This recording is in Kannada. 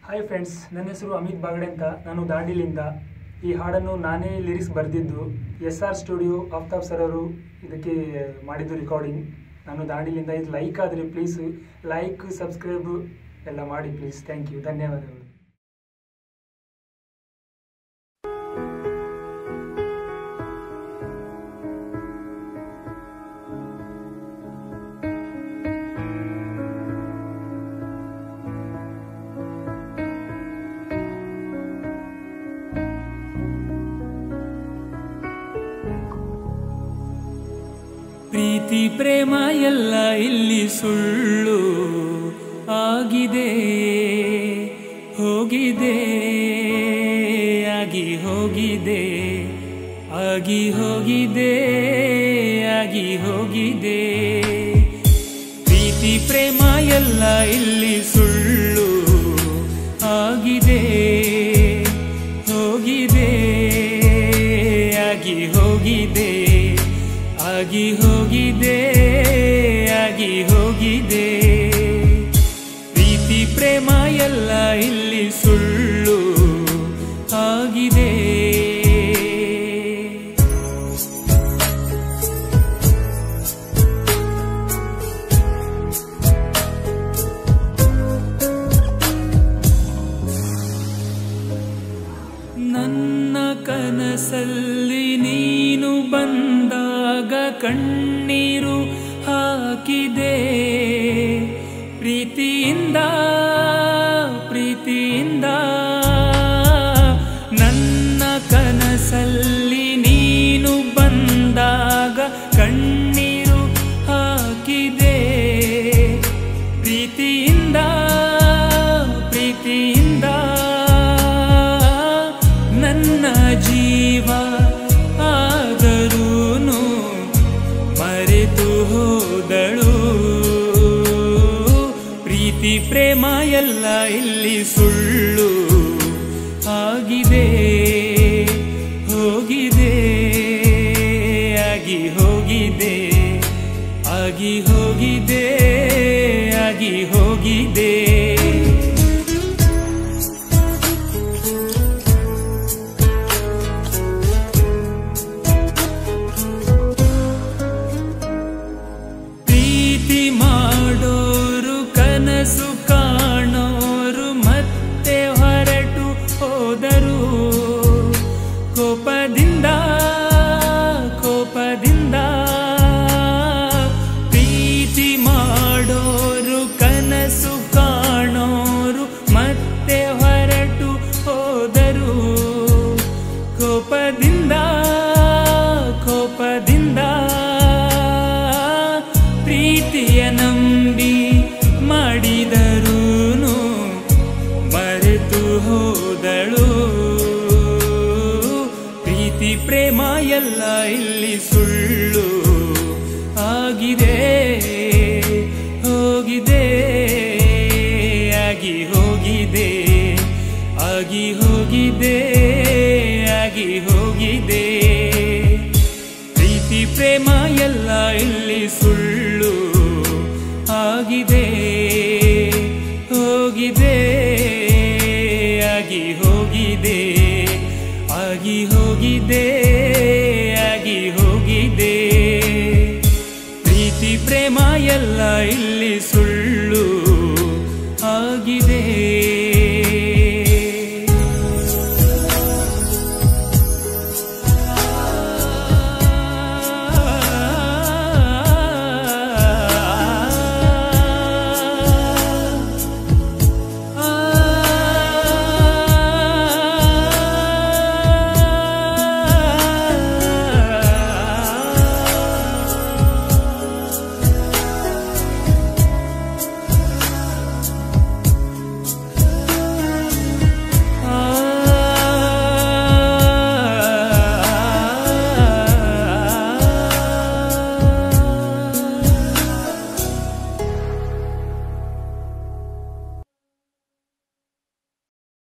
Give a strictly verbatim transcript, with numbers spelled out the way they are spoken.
ಹಾಯ್ ಫ್ರೆಂಡ್ಸ್, ನನ್ನ ಹೆಸರು ಅಮಿತ್ ಬಾಗಡೆ ಅಂತ. ನಾನು ದಾಂಡೇಲಿಯಿಂದ. ಈ ಹಾಡನ್ನು ನಾನೇ ಲಿರಿಕ್ಸ್ ಬರೆದಿದ್ದು. S R studio Aftab sir ಅವರು ಇದಕ್ಕೆ ಮಾಡಿದ್ದು ರೆಕಾರ್ಡಿಂಗ್. ನಾನು ದಾಂಡೇಲಿಯಿಂದ. ಇದು ಲೈಕ್ ಆದರೆ ಪ್ಲೀಸ್ ಲೈಕ್ ಸಬ್ಸ್ಕ್ರೈಬ್ ಎಲ್ಲ ಮಾಡಿ ಪ್ಲೀಸ್. ಥ್ಯಾಂಕ್ ಯು, ಧನ್ಯವಾದಗಳು. ಪ್ರೀತಿ ಪ್ರೇಮ ಎಲ್ಲ ಇಲ್ಲಿ ಸುಳ್ಳು ಆಗಿದೆ, ಹೋಗಿದೆ, ಆಗಿ ಹೋಗಿದೆ, ಆಗಿ ಹೋಗಿದೆ, ಆಗಿ ಹೋಗಿದೆ. ಪ್ರೀತಿ ಪ್ರೇಮ ಎಲ್ಲ ಇಲ್ಲಿ ಸುಳ್ಳು ಆಗಿದೆ, ಹೋಗಿದೆ, ಆಗಿ ಹೋಗಿದೆ, ಆಗಿ ಹೋಗಿದೆ, ಆಗಿ ಹೋಗಿದೆ. ಪ್ರೀತಿ ಪ್ರೇಮ ಎಲ್ಲ ಇಲ್ಲಿ ಸುಳ್ಳು ಆಗಿದೆ. ನನ್ನ ಕನಸಲ್ಲಿ ನೀನು ಬಂದಾಗ ಕಣ್ಣೀರು ಹಾಕಿದೆ. ಪ್ರೀತಿಯಿಂದ ಪ್ರೀತಿಯಿಂದ ನನ್ನ ಕನಸಲ್ಲಿ ನೀನು ಬಂದಾಗ ಕಣ್ಣೀರು ಹಾಕಿದೆ. ಪ್ರೀತಿಯಿಂದ ಪ್ರೀತಿಯಿಂದ ನನ್ನ ಜೀವ ಆದರೂನು ಮರೆತು ಹೋದಳು. ಪ್ರೀತಿ ಪ್ರೇಮ ಎಲ್ಲ ಇಲ್ಲಿ ಸುಳ್ಳು ಆಗಿದೆ, ಹೋಗಿದೆ, ಆಗಿ ಹೋಗಿದೆ, ಆಗಿ ಹೋಗಿದೆ, ಆಗಿ ಹೋಗಿದೆ. ಮಾಡೋರು ಕನಸು ಕಾಣೋರು ಮತ್ತೆ ಹೊರಟು ಹೋದರು. ಕೋಪದಿಂದ ಕೋಪದಿಂದ ಪ್ರೀತಿ ಮಾಡೋರು ಕನಸು ಕಾಣೋರು ಮತ್ತೆ ಹೊರಟು ಹೋದರು. ಕೋಪದಿಂದ ಕೋಪದಿಂದ ಪ್ರೀತಿಯ ನಂಬಿ ಮಾಡಿದರೂನು ಮರೆತು ಹೋದಳು. ಪ್ರೀತಿ ಪ್ರೇಮ ಎಲ್ಲ ಇಲ್ಲಿ ಸುಳ್ಳು ಆಗಿದೆ, ಹೋಗಿದೆ, ಆಗಿ ಹೋಗಿದೆ, ಆಗಿ ಹೋಗಿದೆ, ಆಗಿ ಹೋಗಿದೆ. ಪ್ರೀತಿ ಪ್ರೇಮ ಎಲ್ಲ ಇಲ್ಲಿ ಸುಳ್ಳು ಆಗಿದೆ, ಹೋಗಿದೆ, ಆಗಿ ಹೋಗಿದೆ, ಆಗಿ ಹೋಗಿದೆ.